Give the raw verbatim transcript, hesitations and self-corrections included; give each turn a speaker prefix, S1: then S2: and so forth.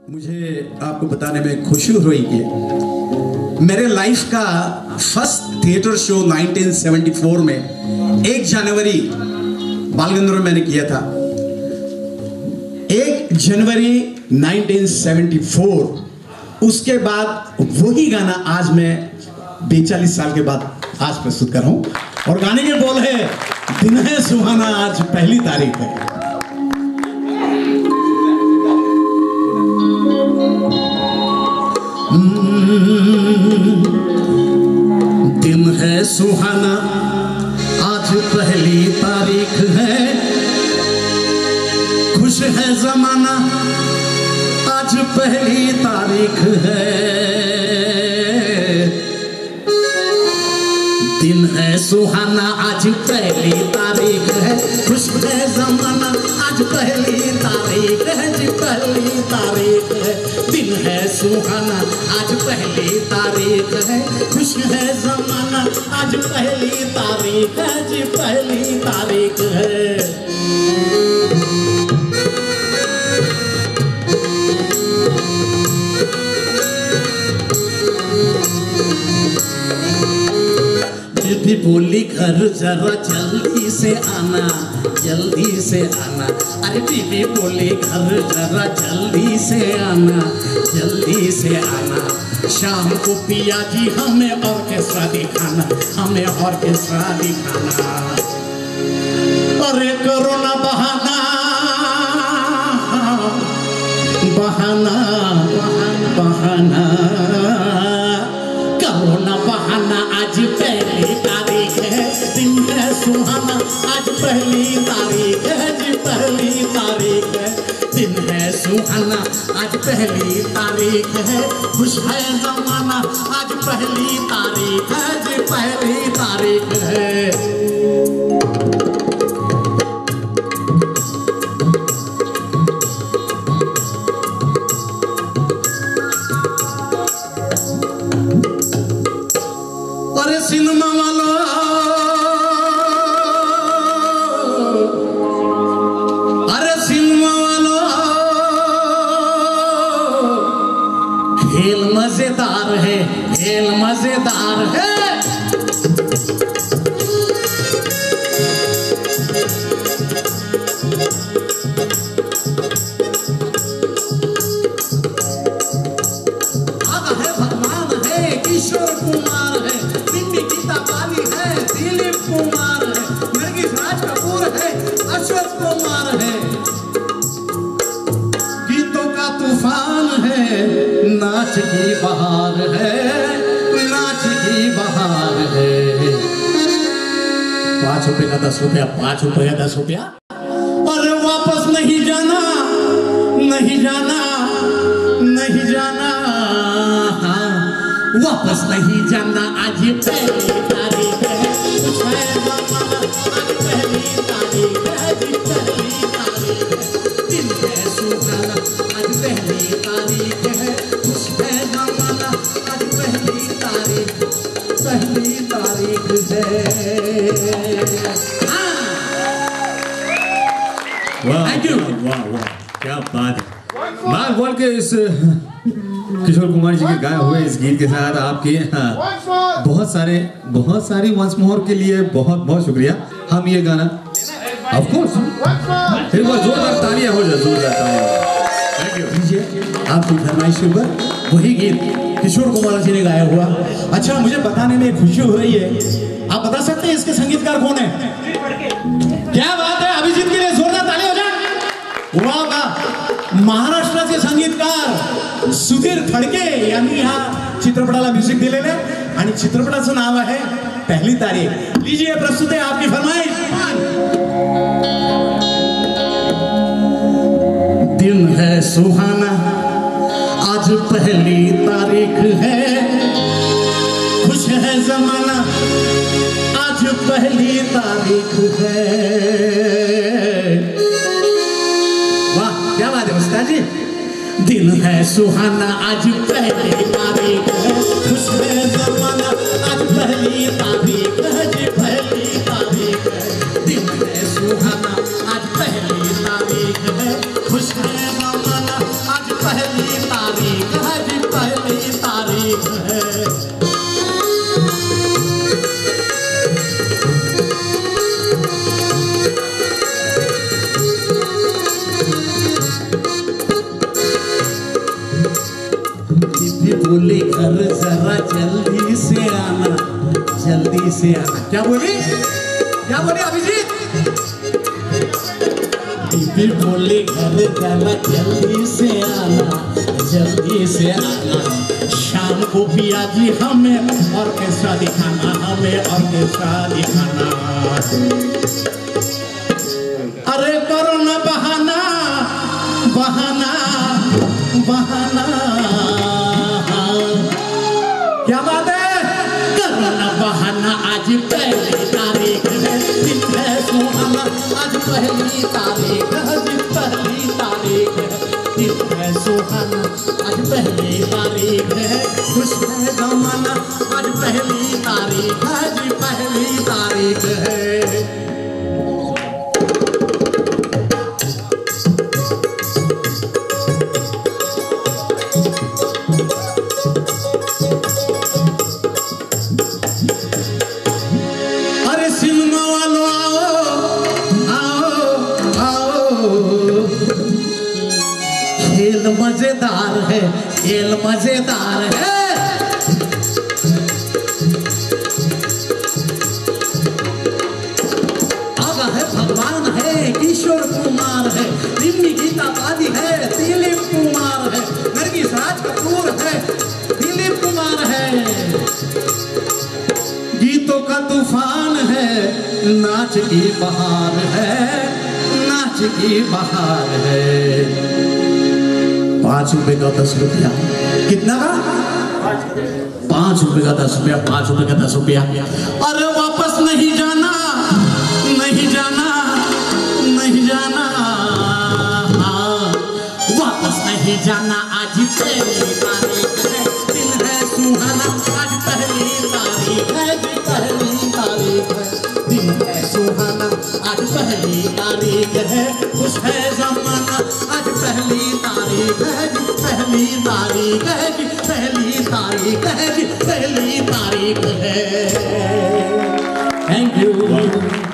S1: मुझे आपको बताने में खुशी हुई कि मेरे लाइफ का फर्स्ट थिएटर शो उन्नीस सौ चौहत्तर में एक जनवरी बालगंधर्व में मैंने किया था। एक जनवरी उन्नीस सौ चौहत्तर, उसके बाद वही गाना आज मैं बेचालीस साल के बाद आज प्रस्तुत कर रहा हूं। और गाने के बोल है, दिन है सुहाना आज पहली तारीख है। दिन है सुहाना आज पहली तारीख है, खुश है जमाना आज पहली तारीख है। दिन है सुहाना आज पहली तारीख है, खुश है जमाना आज पहली तारीख है जी, पहली तारीख है। दिन है सुहाना आज पहली तारीख है, खुश है जमाना आज पहली तारीख है जी, पहली तारीख है। बीबी बोली घर जरा जल्दी से आना, जल्दी से आना। अरे बीबी बोली घर जरा जल्दी से आना, जल्दी से आना। शाम को पिया जी हमें ऑर्केस्ट्रा दिखाना, हमें ऑर्केस्ट्रा दिखाना। अरे करो ना बहाना, बहाना बहाना करो ना बहाना, आज पहली तारीख है। दिन है सुहाना आज पहली तारीख है जी, पहली तारीख है। दिन है सुहाना आज पहली तारीख है, खुश है जमाना आज पहली तारीख है जी, पहली तारीख है। सिनेमा वालों, अरे सिनेमा वालों, खेल मजेदार है, खेल मजेदार है। आगा है भगवान है, किशोर कुमार है, दिलीप कुमार है, नरगिस राज कपूर है, अशोक कुमार है। गीतों का तूफान है, नाच की बहार है, नाच की बहार है। पांच रुपए का दस रुपया, पांच रुपए का दस रुपया। और वापस नहीं जाना, नहीं जाना, नहीं जाना, वापस नहीं जाना आज पहली तारीख है, खुश है जमाना आज पहली तारीख है जी, पहली तारीख है। दिन है सुहाना आज पहली तारीख है, खुश है जमाना आज पहली तारीख, पहली तारीख है।
S2: Thank you. वाह वाह क्या बात है। मार बोल के इस किशोर कुमार जी के गाए हुए इस गीत के साथ आपके हाँ, बहुत सारे बहुत सारे वंस मोर के लिए बहुत बहुत शुक्रिया। हम ये गाना ऑफ कोर्स फिर वो जोरदार तालियां हो जाए, जोरदार तालियां।
S1: थैंक यू विजय, आपकी फरमाइश के ऊपर वही गीत किशोर कुमार जी ने गाया हुआ। अच्छा, मुझे बताने में खुशी हो रही है, आप बता सकते हैं इसके संगीतकार कौन है? क्या बात है, अभिजीत के लिए जोरदार ताली हो जाए। वाह वाह, महाराष्ट्र के संगीतकार सुधीर खडके यांनी ह्या चित्रपटाला म्युझिक दिलेले आणि चित्रपटाचं नाव आहे पहली तारीख। लीजिए प्रस्तुत है आपकी फरमाइश। दिन है सुहाना आज पहली तारीख है, खुश है जमाना आज पहली तारीख है। वाह क्या बात है उस्ताद जी। दिन है सुहाना आज पहली तारीख है, खुश है जमाना आज पहली तारीख है जी, पहली तारीख है। दिन है सुहाना आज पहली तारीख है, खुश है जमाना आज पहली तारीख है जी, पहली तारीख है। दीदी बोली घर जरा जल्दी से आना, जल्दी से आना। क्या बोली, क्या बोली अभिजीत? दीदी बोली घर जरा जल्दी से आना, जल्दी से आना। शाम को पिया जी हमें ऑर्केस्ट्रा दिखाना, हमें ऑर्केस्ट्रा दिखाना। अरे करो ना बहाना, बहाना, बहाना। क्या बात है? करो ना बहाना, आज पहली तारीख है, दिन है सुहाना। आज पहली तारीख है, दिन पहली तारीख है, दिन है सुहाना। आज पहली तारीख है, खुश है जमाना। आज पहली तारीख है जी, पहली तारीख है। मजेदार है, खेल मजेदार है। आगा है भगवान है, किशोर कुमार है, निम्मी गीता बादी है, दिलीप कुमार है, नरगिस राज कपूर है, दिलीप कुमार है। गीतों का तूफान है, नाच की बहार है, नाच की बहार है। पाँच रुपए का दस रुपया, कितना का? पाँच रुपए का दस रुपया, पाँच रुपए का दस रुपया। अरे वापस नहीं जाना, नहीं जाना, नहीं जाना, वापस नहीं जाना। आज पहली तारीख है, दिन है सुहाना। आज पहली तारीख है जी, पहली तारीख है, दिन है सुहाना। आज पहली तारीख है, खुश है जमाना। आज पहली तारीख है जी, पहली तारीख है जी, पहली तारीख है जी, पहली तारीख है। Thank you.